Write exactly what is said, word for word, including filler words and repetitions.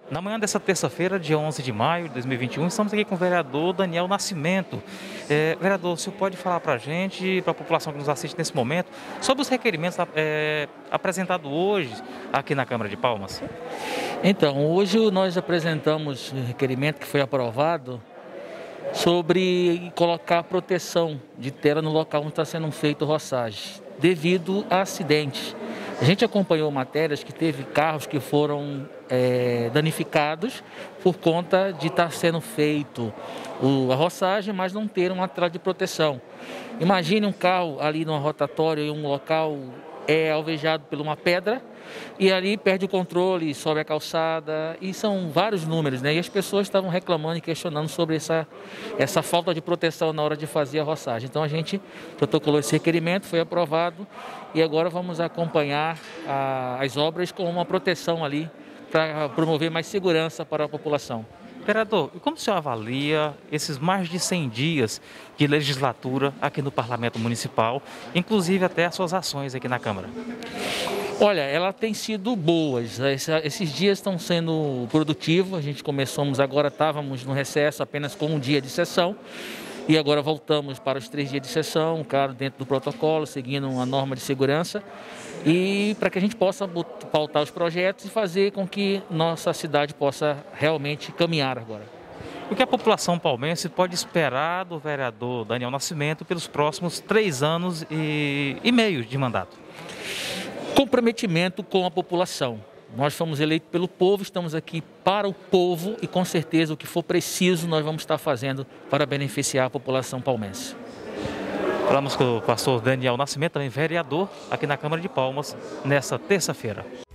Na manhã dessa terça-feira, dia onze de maio de dois mil e vinte e um, estamos aqui com o vereador Daniel Nascimento. É, vereador, o senhor pode falar para a gente, para a população que nos assiste nesse momento, sobre os requerimentos é, apresentados hoje aqui na Câmara de Palmas? Então, hoje nós apresentamos um requerimento que foi aprovado sobre colocar proteção de terra no local onde está sendo feito roçagem, devido a acidentes. A gente acompanhou matérias que teve carros que foram é, danificados por conta de estar sendo feito o, a roçagem, mas não ter uma trave de proteção. Imagine um carro ali numa rotatória em um local é alvejado por uma pedra e ali perde o controle, sobe a calçada, e são vários números, né? E as pessoas estavam reclamando e questionando sobre essa, essa falta de proteção na hora de fazer a roçagem. Então a gente protocolou esse requerimento, foi aprovado e agora vamos acompanhar a, as obras com uma proteção ali para promover mais segurança para a população. Vereador, e como o senhor avalia esses mais de cem dias de legislatura aqui no Parlamento Municipal, inclusive até as suas ações aqui na Câmara? Olha, ela tem sido boas, esses dias estão sendo produtivos, a gente começamos agora, estávamos no recesso apenas com um dia de sessão e agora voltamos para os três dias de sessão, claro, dentro do protocolo, seguindo uma norma de segurança e para que a gente possa pautar os projetos e fazer com que nossa cidade possa realmente caminhar agora. O que a população palmense pode esperar do vereador Daniel Nascimento pelos próximos três anos e, e meio de mandato? Comprometimento com a população. Nós fomos eleitos pelo povo, estamos aqui para o povo e com certeza o que for preciso nós vamos estar fazendo para beneficiar a população palmense. Falamos com o pastor Daniel Nascimento, também vereador aqui na Câmara de Palmas, nessa terça-feira.